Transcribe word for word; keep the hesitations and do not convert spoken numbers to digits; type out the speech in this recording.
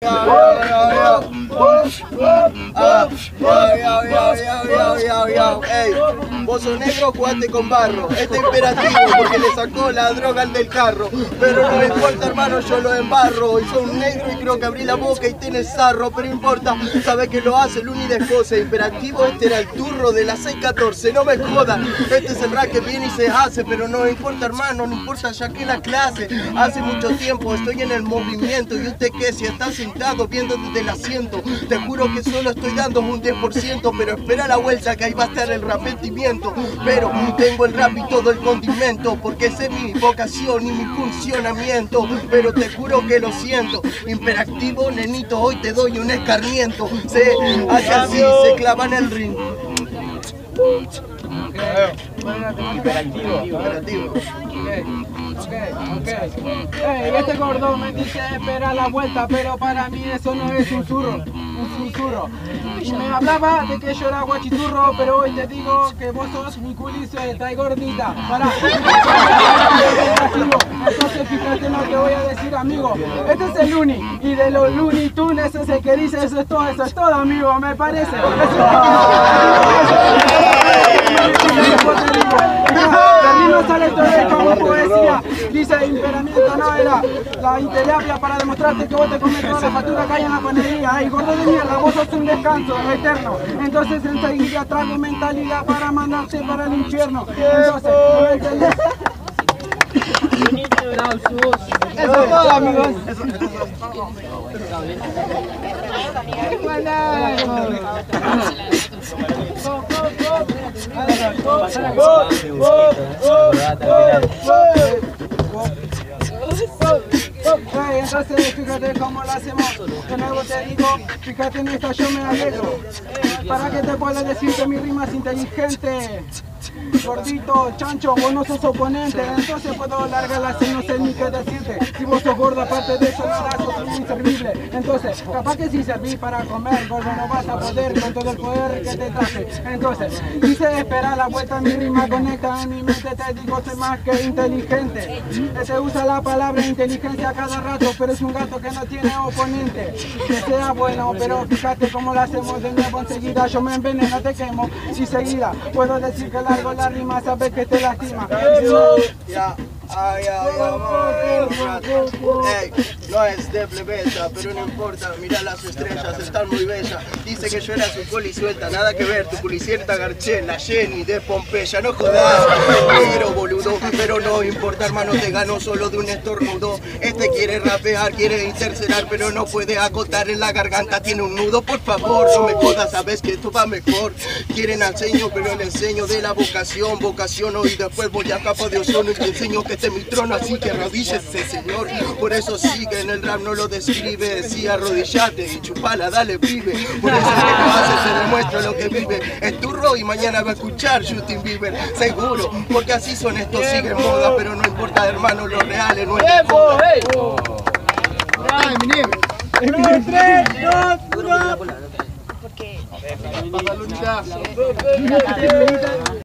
Ey, vos sos negro, jugate con barro. Este imperativo porque le sacó la droga al del carro. Pero no me importa, hermano, yo lo embarro. Y soy un negro y creo que abrí la boca y tienes sarro. Pero importa, sabes que lo hace el uni de José. Imperativo, este era el turro de las seis catorce. No me jodan, este es el rap que viene y se hace. Pero no me importa, hermano, no importa ya que la clase. Hace mucho tiempo estoy en el movimiento. Y usted que si está sentado viendo desde el asiento, te juro que solo estoy dando un diez por ciento. Pero espera la vuelta que ahí va a estar el arrepentimiento. Pero tengo el rap y todo el condimento, porque sé mi vocación y mi funcionamiento. Pero te juro que lo siento. Imperativo, nenito, hoy te doy un escarmiento. Se hace así, se clava en el ring. Imperativo. Imperativo. Ok, ok. Hey, este gordo me dice espera la vuelta, pero para mí eso no es un susurro, un susurro. Y me hablaba de que yo era guachiturro, pero hoy te digo que vos sos mi culisueta y gordita. Para. Entonces fíjate lo que voy a decir, amigo. Este es el Looney, y de los Looney Tunes es el que dice eso es todo, eso es todo, amigo, me parece. Termino sale todo como poesía. Dice imperamiento, no era la interapia para demostrarte que vos te comes toda la factura que hay en la panadería. Ay, gordo de mierda, vos sos un descanso eterno. Entonces enseguida traigo mentalidad para mandarte para el infierno. Entonces, ¿no me entendés? Eso es todo, amigos. Hey, entonces fíjate cómo lo hacemos. De nuevo te digo, fíjate en esta, yo me alegro. Para que te pueda decir que mi rima es inteligente. Gordito, chancho, vos no sos oponente, entonces puedo largarla sin no sé ni qué decirte. Si vos sos gordo, aparte de eso, nada, sos un inservible. Entonces, capaz que si servís para comer, gordo, no vas a poder con todo el poder que te traje. Entonces, quise esperar la vuelta, mi rima conecta en mi mente, te digo, soy más que inteligente. Se usa la palabra inteligencia cada rato, pero es un gato que no tiene oponente. Que sea bueno, pero fíjate cómo lo hacemos de nuevo enseguida. Yo me enveneno, te quemo, y seguida puedo decir que largo la rima, sabes que te lastima. Ya, ay, ay, ay, no es de plebesa, pero no importa, mira las estrellas, están muy bellas. Dice que yo era su poli suelta, nada que ver, tu policierta Garchela, Jenny de Pompeya, no jodas, negro boludo, pero no importa, hermano, te gano solo de un estornudo. Este quiere rapear, quiere intercelar, pero no puede acotar en la garganta, tiene un nudo, por favor, no me jodas, sabes que esto va mejor. Quieren enseño, pero le enseño de la vocación, vocaciono y después voy a capa de ozono y te enseño que este es mi trono, así que arrodíllese, señor. Por eso sigue en el rap, no lo describe, sí, arrodillate y chupala, dale, pibe. Por eso es que lo hace, se demuestra lo que vive. Es turro y mañana va a escuchar Justin Bieber, seguro, porque así son estos, sigue en moda, pero no importa, hermano, los reales no es de moda. tres, dos, uno. Porque...